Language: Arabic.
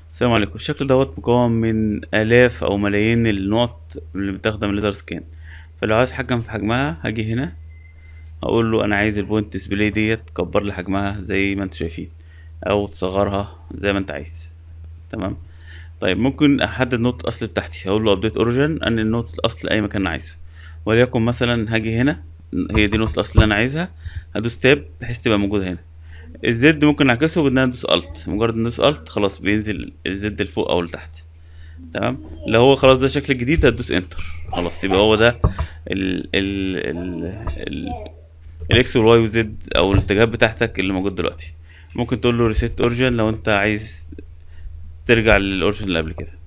السلام عليكم. الشكل دوت مكون من آلاف أو ملايين النقط اللي بتخدم الليزر سكان. فلو عايز أتحكم في حجمها هاجي هنا، أقول له أنا عايز البوينت ديسبلاي ديت تكبر لي حجمها زي ما انتوا شايفين، أو تصغرها زي ما انت عايز. تمام. طيب ممكن أحدد نقطة الأصل بتاعتي، أقول له أبديت أوريجين أنقل نقطة الأصل أي مكان أنا عايزه. وليكن مثلا هاجي هنا، هي دي نقطة الأصل اللي أنا عايزها، هدوس تاب بحيث تبقى موجودة هنا. الزد ممكن اعكسه بان انا ادوس الت، مجرد ان ادوس الت خلاص بينزل الزد لفوق او لتحت. تمام. لو هو خلاص ده الشكل الجديد هتدوس انتر، خلاص يبقى هو ده ال ال ال ال الاكس والواي والزد او الاتجاهات بتاعتك اللي موجود دلوقتي. ممكن تقول له ريسيت اوريجين لو انت عايز ترجع للاوريجين اللي قبل كده.